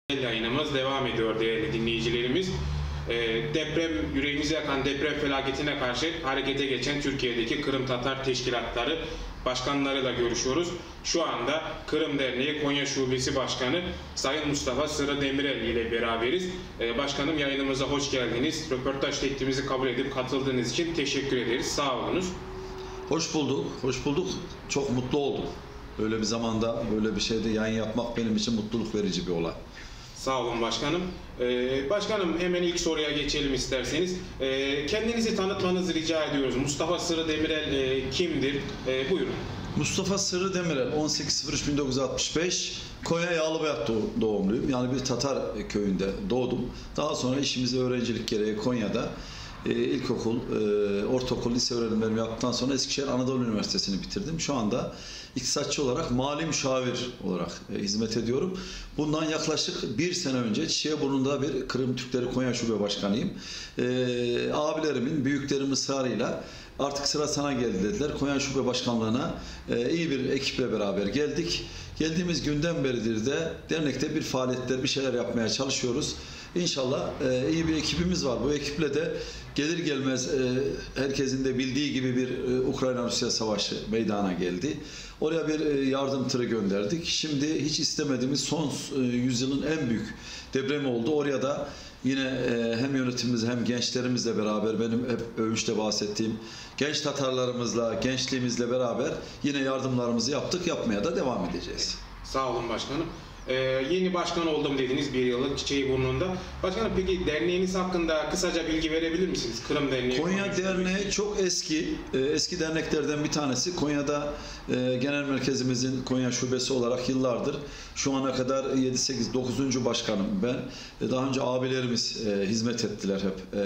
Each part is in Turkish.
Yayınımız devam ediyor değerli dinleyicilerimiz. Deprem, yüreğimizi yakan deprem felaketine karşı harekete geçen Türkiye'deki Kırım Tatar Teşkilatları başkanlarıyla görüşüyoruz. Şu anda Kırım Derneği Konya Şubesi Başkanı Sayın Mustafa Sırrı Demirel ile beraberiz. Başkanım, yayınımıza hoş geldiniz. Röportaj teklifimizi kabul edip katıldığınız için teşekkür ederiz. Sağ olunuz. Hoş bulduk, hoş bulduk. Çok mutlu oldum. Böyle bir zamanda böyle bir şeyde yayın yapmak benim için mutluluk verici bir olay. Sağ olun başkanım. Başkanım, hemen ilk soruya geçelim isterseniz. Kendinizi tanıtmanızı rica ediyoruz. Mustafa Sırrı Demirel kimdir? Buyurun. Mustafa Sırrı Demirel, 18.03.1965, Konya Yağlıbayat doğumluyum. Yani bir Tatar köyünde doğdum. Daha sonra işimizi öğrencilik gereği Konya'da ilkokul, ortaokul, lise öğrenimlerimi yaptıktan sonra Eskişehir Anadolu Üniversitesi'ni bitirdim. Şu anda iktisatçı olarak mali müşavir olarak hizmet ediyorum. Bundan yaklaşık bir sene önce Çiçeğiburnu'nda bir Kırım Türkleri Konya Şube Başkanıyım. Abilerimin, büyüklerimin ısrarıyla artık sıra sana geldi dediler. Konya Şube Başkanlığı'na iyi bir ekiple beraber geldik. Geldiğimiz günden beridir de dernekte bir faaliyetler, bir şeyler yapmaya çalışıyoruz. İnşallah iyi bir ekibimiz var. Bu ekiple de gelir gelmez herkesin de bildiği gibi bir Ukrayna-Rusya savaşı meydana geldi. Oraya bir yardım tırı gönderdik. Şimdi hiç istemediğimiz son yüzyılın en büyük depremi oldu. Oraya da yine hem yönetimimiz hem gençlerimizle beraber, benim hep övünçte bahsettiğim genç Tatarlarımızla, gençliğimizle beraber yine yardımlarımızı yaptık. Yapmaya da devam edeceğiz. Sağ olun başkanım. Yeni başkan oldum dediniz, bir yıllık Çiçeğiburnu'nda. Başkanım, peki derneğiniz hakkında kısaca bilgi verebilir misiniz? Kırım Derneği. Konya Derneği çok eski derneklerden bir tanesi. Konya'da genel merkezimizin Konya Şubesi olarak yıllardır, şu ana kadar 7-8, 9. başkanım ben. Daha önce abilerimiz hizmet ettiler hep.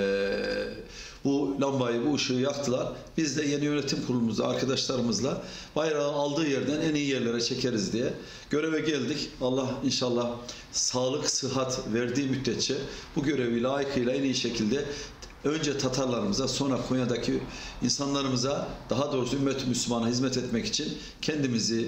Bu lambayı, bu ışığı yaktılar. Biz de yeni yönetim kurulumuzda arkadaşlarımızla bayrağı aldığı yerden en iyi yerlere çekeriz diye göreve geldik. Allah inşallah sağlık, sıhhat verdiği müddetçe bu görevi layıkıyla en iyi şekilde önce Tatarlarımıza, sonra Konya'daki insanlarımıza, daha doğrusu ümmet-i Müslümana hizmet etmek için kendimizi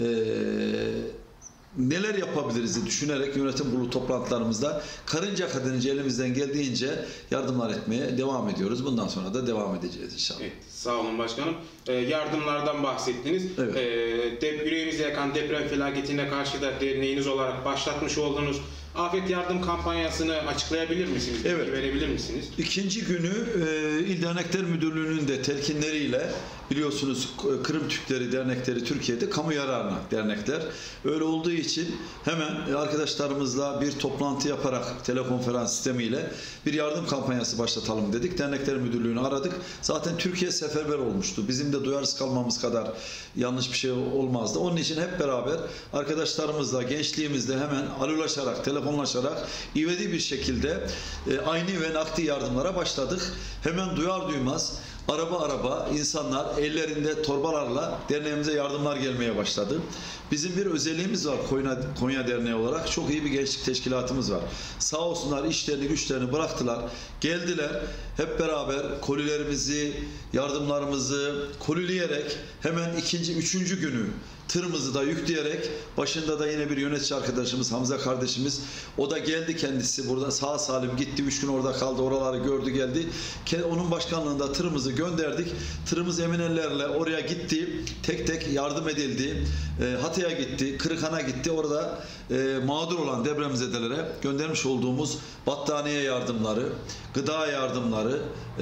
neler yapabiliriz düşünerek yönetim kurulu toplantılarımızda karınca kadınca elimizden geldiğince yardımlar etmeye devam ediyoruz. Bundan sonra da devam edeceğiz inşallah. Evet, sağ olun başkanım. Yardımlardan bahsettiniz. Evet. Yüreğimizi yakan deprem felaketine karşı da derneğiniz olarak başlatmış olduğunuz afet yardım kampanyasını açıklayabilir misiniz? Evet. Bilgi verebilir misiniz? İkinci günü İl Dernekler Müdürlüğü'nün de telkinleriyle, biliyorsunuz Kırım Türkleri dernekleri Türkiye'de kamu yararına dernekler. Öyle olduğu için hemen arkadaşlarımızla bir toplantı yaparak telekonferans sistemiyle bir yardım kampanyası başlatalım dedik. Dernekler Müdürlüğü'nü aradık. Zaten Türkiye seferber olmuştu. Bizim de duyarsız kalmamız kadar yanlış bir şey olmazdı. Onun için hep beraber arkadaşlarımızla, gençliğimizle hemen alolaşarak, telefonlaşarak ivedi bir şekilde aynı ve nakdi yardımlara başladık. Hemen duyar duymaz araba insanlar ellerinde torbalarla derneğimize yardımlar gelmeye başladı. Bizim bir özelliğimiz var Konya Derneği olarak. Çok iyi bir gençlik teşkilatımız var. Sağ olsunlar, işlerini güçlerini bıraktılar. Geldiler hep beraber kolilerimizi, yardımlarımızı kolileyerek hemen üçüncü günü tırımızı da yükleyerek, başında da yine bir yönetici arkadaşımız Hamza kardeşimiz, o da geldi kendisi burada sağ salim gitti, 3 gün orada kaldı, oraları gördü geldi. Onun başkanlığında tırımızı gönderdik. Tırımız emin ellerle oraya gitti, tek tek yardım edildi. Hatay'a gitti, Kırıkhan'a gitti, orada mağdur olan depremzedelere göndermiş olduğumuz battaniye yardımları, gıda yardımları,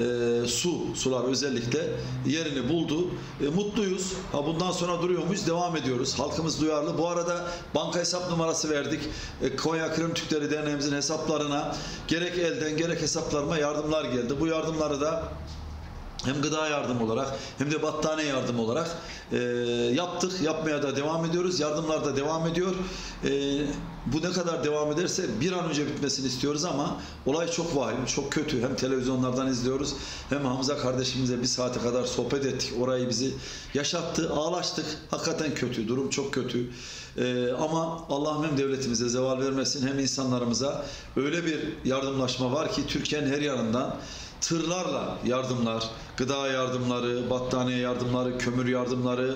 sular özellikle yerini buldu. Mutluyuz. Bundan sonra duruyor muyuz? Devam ediyoruz. Halkımız duyarlı. Bu arada banka hesap numarası verdik. Konya Kırım Türkleri Derneğimizin hesaplarına gerek elden gerek hesaplarıma yardımlar geldi. Bu yardımları da hem gıda yardım olarak hem de battaniye yardım olarak yaptık. Yapmaya da devam ediyoruz. Yardımlar da devam ediyor. Bu ne kadar devam ederse bir an önce bitmesini istiyoruz ama olay çok vahim, çok kötü. Hem televizyonlardan izliyoruz hem Hamza kardeşimize bir saate kadar sohbet ettik. Orayı bizi yaşattı, ağlaştık. Hakikaten kötü, durum çok kötü. Ama Allah'ım hem devletimize zeval vermesin hem insanlarımıza öyle bir yardımlaşma var ki Türkiye'nin her yanından tırlarla yardımlar, gıda yardımları, battaniye yardımları, kömür yardımları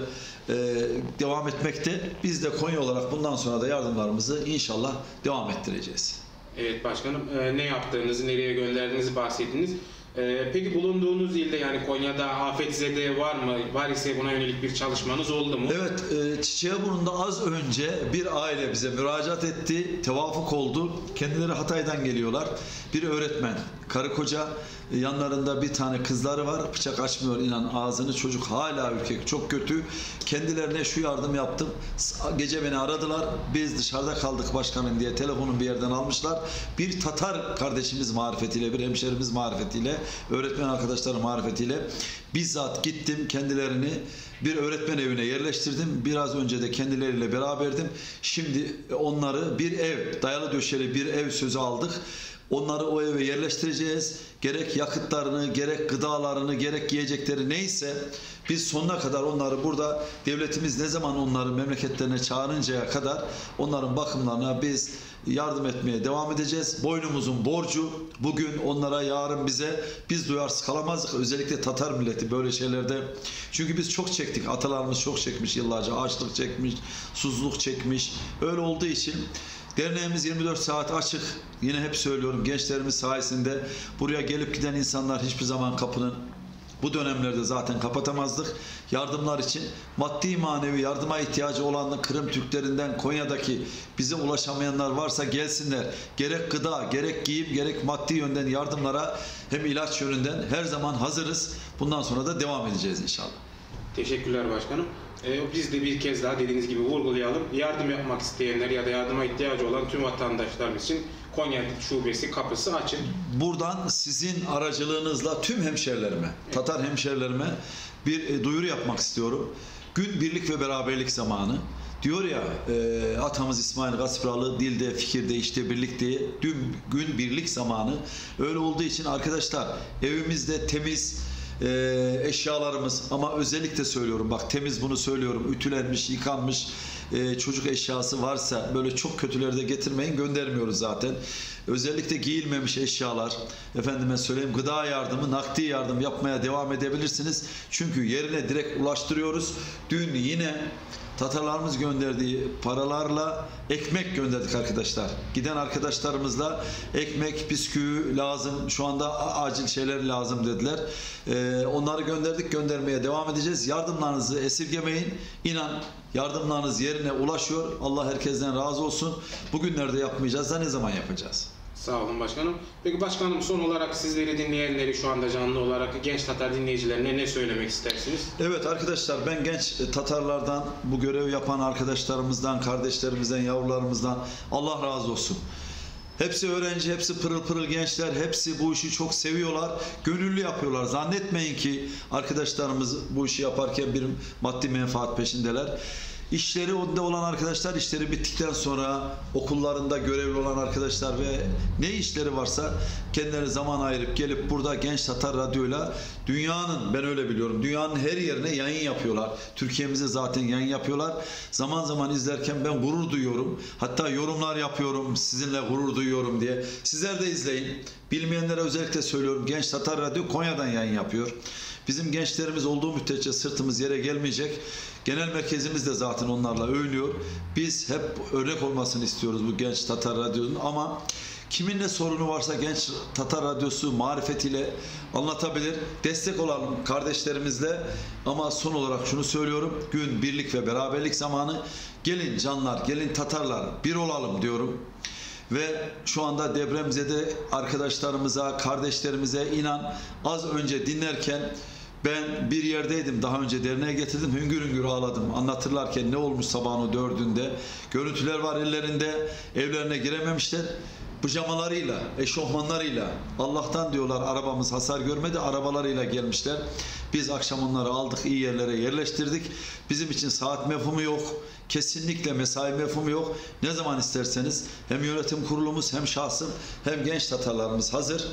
devam etmekte. Biz de Konya olarak bundan sonra da yardımlarımızı inşallah devam ettireceğiz. Evet başkanım, ne yaptığınızı, nereye gönderdiğinizi bahsettiniz. Peki bulunduğunuz ilde, yani Konya'da afetzede var mı? Var ise buna yönelik bir çalışmanız oldu mu? Evet, Çiçeğiburnu'nda az önce bir aile bize müracaat etti, tevafuk oldu. Kendileri Hatay'dan geliyorlar. Bir öğretmen, karı koca, yanlarında bir tane kızları var. Bıçak açmıyor, inan ağzını, çocuk hala ürkek, çok kötü. Kendilerine şu yardım yaptım. Gece beni aradılar. Biz dışarıda kaldık başkanım diye telefonun bir yerden almışlar. Bir Tatar kardeşimiz marifetiyle, bir hemşerimiz marifetiyle, öğretmen arkadaşlarım marifetiyle bizzat gittim, kendilerini bir öğretmen evine yerleştirdim. Biraz önce de kendileriyle beraberdim. Şimdi onları bir ev, dayalı döşeli bir ev sözü aldık. Onları o eve yerleştireceğiz. Gerek yakıtlarını, gerek gıdalarını, gerek yiyecekleri neyse biz sonuna kadar onları burada, devletimiz ne zaman onları memleketlerine çağırıncaya kadar onların bakımlarına biz yardım etmeye devam edeceğiz. Boynumuzun borcu, bugün onlara, yarın bize. Biz duyarsız kalamazdık. Özellikle Tatar milleti böyle şeylerde. Çünkü biz çok çektik. Atalarımız çok çekmiş yıllarca. Açlık çekmiş, susuzluk çekmiş. Öyle olduğu için derneğimiz 24 saat açık. Yine hep söylüyorum, gençlerimiz sayesinde buraya gelip giden insanlar hiçbir zaman kapının bu dönemlerde zaten kapatamazdık. Yardımlar için maddi manevi yardıma ihtiyacı olan Kırım Türklerinden Konya'daki bize ulaşamayanlar varsa gelsinler. Gerek gıda, gerek giyim, gerek maddi yönden yardımlara, hem ilaç yönünden her zaman hazırız. Bundan sonra da devam edeceğiz inşallah. Teşekkürler başkanım. Biz de bir kez daha dediğiniz gibi vurgulayalım. Yardım yapmak isteyenler ya da yardıma ihtiyacı olan tüm vatandaşlarımız için Konya Şubesi kapısı açık. Buradan sizin aracılığınızla tüm hemşerilerime, Tatar hemşerilerime bir duyuru yapmak istiyorum. Gün birlik ve beraberlik zamanı. Diyor ya atamız İsmail Gaspralı, dilde, fikirde, işte birlik diye, gün birlik zamanı. Öyle olduğu için arkadaşlar, evimizde temiz eşyalarımız, ama özellikle söylüyorum, bak temiz, bunu söylüyorum, ütülenmiş, yıkanmış çocuk eşyası varsa böyle çok kötüleri de getirmeyin, göndermiyoruz zaten. Özellikle giyilmemiş eşyalar, efendime söyleyeyim, gıda yardımı, nakdi yardım yapmaya devam edebilirsiniz. Çünkü yerine direkt ulaştırıyoruz. Dün yine Tatarlarımız gönderdiği paralarla ekmek gönderdik arkadaşlar. Giden arkadaşlarımızla ekmek, bisküvi lazım, şu anda acil şeyler lazım dediler. Onları gönderdik, göndermeye devam edeceğiz. Yardımlarınızı esirgemeyin. İnan yardımlarınız yerine ulaşıyor. Allah herkesten razı olsun. Bugünlerde yapmayacağız da ne zaman yapacağız? Sağ olun başkanım. Peki başkanım, son olarak sizleri dinleyenleri, şu anda canlı olarak genç Tatar dinleyicilerine ne söylemek istersiniz? Evet arkadaşlar, ben genç Tatarlardan, bu görev yapan arkadaşlarımızdan, kardeşlerimizden, yavrularımızdan Allah razı olsun. Hepsi öğrenci, hepsi pırıl pırıl gençler, hepsi bu işi çok seviyorlar, gönüllü yapıyorlar. Zannetmeyin ki arkadaşlarımız bu işi yaparken bir maddi menfaat peşindeler. İşleri onda olan arkadaşlar, işleri bittikten sonra okullarında görevli olan arkadaşlar ve ne işleri varsa kendileri zaman ayırıp gelip burada Genç Tatar Radyo'yla dünyanın, ben öyle biliyorum, dünyanın her yerine yayın yapıyorlar. Türkiye'mize zaten yayın yapıyorlar. Zaman zaman izlerken ben gurur duyuyorum. Hatta yorumlar yapıyorum, sizinle gurur duyuyorum diye. Sizler de izleyin. Bilmeyenlere özellikle söylüyorum, Genç Tatar Radyo Konya'dan yayın yapıyor. Bizim gençlerimiz olduğu müddetçe sırtımız yere gelmeyecek. Genel merkezimiz de zaten onlarla övünüyor. Biz hep örnek olmasını istiyoruz bu Genç Tatar Radyo'nun, ama kimin ne sorunu varsa Genç Tatar Radyosu marifetiyle anlatabilir. Destek olalım kardeşlerimizle. Ama son olarak şunu söylüyorum. Gün birlik ve beraberlik zamanı. Gelin canlar, gelin Tatarlar, bir olalım diyorum. Ve şu anda depremzede arkadaşlarımıza, kardeşlerimize, inan az önce dinlerken ben bir yerdeydim, daha önce derneğe getirdim, hüngür hüngür ağladım. Anlatırlarken ne olmuş sabahın o 4'ünde. Görüntüler var ellerinde, evlerine girememişler. Pijamalarıyla, eşofmanlarıyla, Allah'tan diyorlar arabamız hasar görmedi, arabalarıyla gelmişler. Biz akşam onları aldık, iyi yerlere yerleştirdik. Bizim için saat mefhumu yok. Kesinlikle mesai mefhumu yok. Ne zaman isterseniz hem yönetim kurulumuz, hem şahsım, hem genç Tatarlarımız hazır.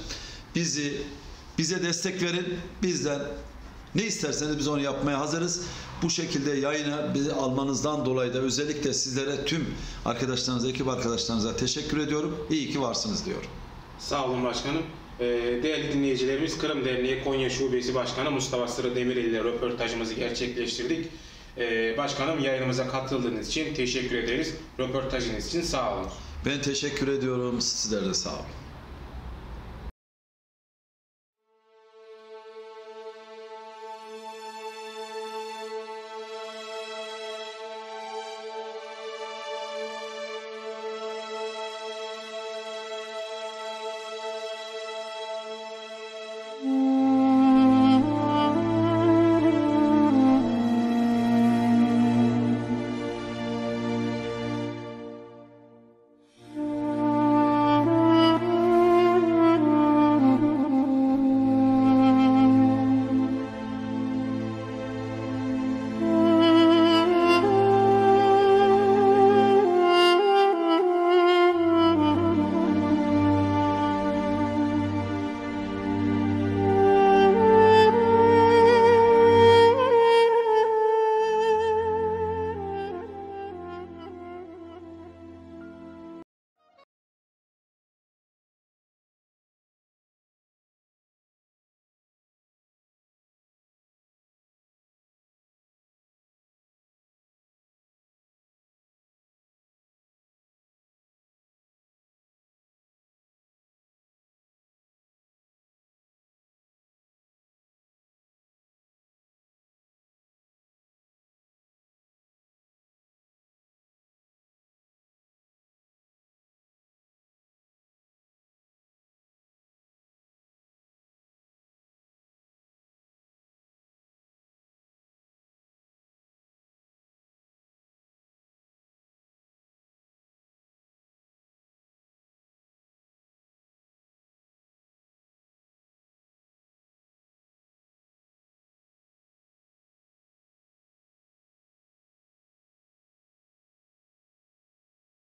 Bize destek verin. Bizden ne isterseniz biz onu yapmaya hazırız. Bu şekilde yayına bizi almanızdan dolayı da özellikle sizlere, tüm arkadaşlarınıza, ekip arkadaşlarınıza teşekkür ediyorum. İyi ki varsınız diyorum. Sağ olun başkanım. Değerli dinleyicilerimiz, Kırım Derneği Konya Şubesi Başkanı Mustafa Sırrı Demirel ile röportajımızı gerçekleştirdik. Başkanım, yayınımıza katıldığınız için teşekkür ederiz. Röportajınız için sağ olun. Ben teşekkür ediyorum. Sizler de sağ olun.